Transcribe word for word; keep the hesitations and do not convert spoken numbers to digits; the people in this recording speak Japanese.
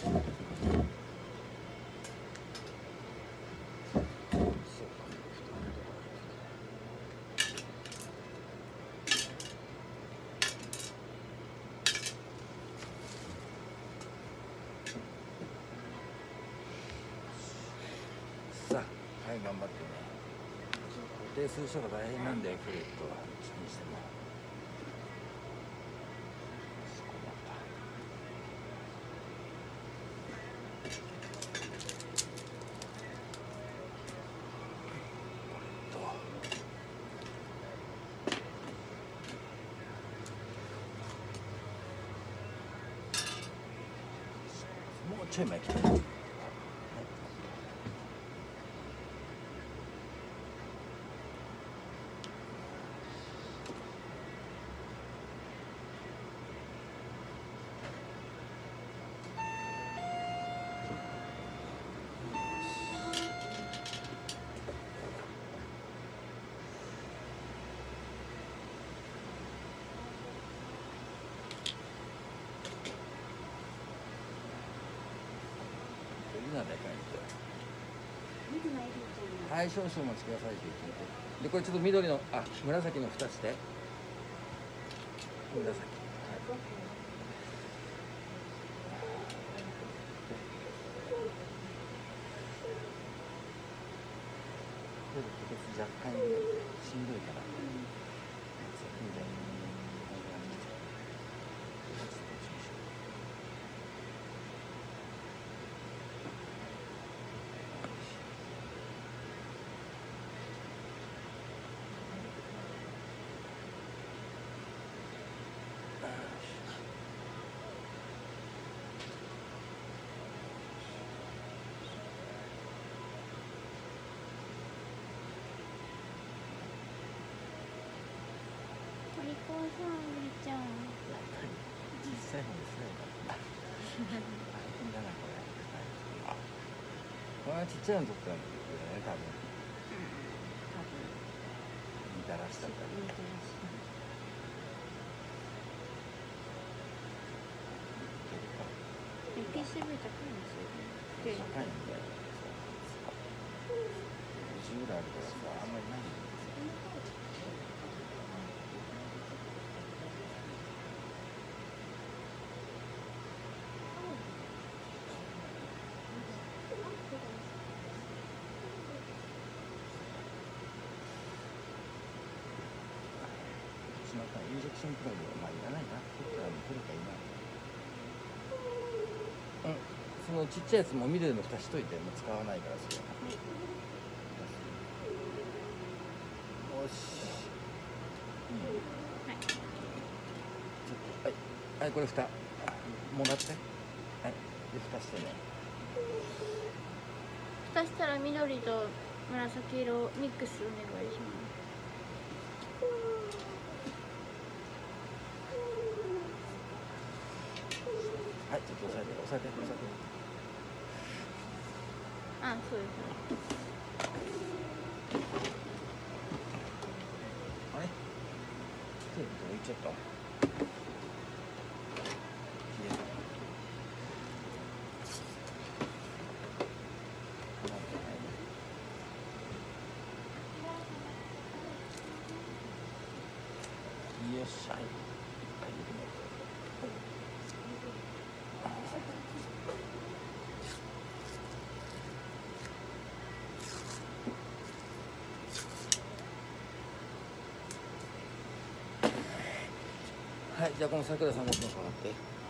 さあ、はい、頑張ってね。固定する人が大変なんだよ、フレットは。それにしても。もうちょい前来てる。はい、少々お待ちくださいって言って。で、これちょっと緑の、あ、紫の蓋して。紫。はい。若干しんどいから。 お利口さん、みーちゃん。 小さい方ですね。大変だな、これ。これはちっちゃいの取ったんだよね、多分。 多分。 みたらしだったり。 みたらし。ピーシービー 高いんですよね。 高いんだよ。じゅうぐらいあるからさ、あんまりないんだよ。インジェクションプラグはまあいらないな。取ったら取るかいな。うん、そのちっちゃいやつも緑の蓋しといて、もう使わないからそれは。よし。いいよ。はい。ちょっと、はい、はい、これ蓋。もらって。はい、で蓋してね。 蓋したら緑と紫色ミックスお願いします。 はい、ちょっと押さえて、押さえて、押さえて。 あ、そうです。 あれ？手どこ行っちゃった？よっしゃい。はい、じゃあこの桜さん持ってもらって。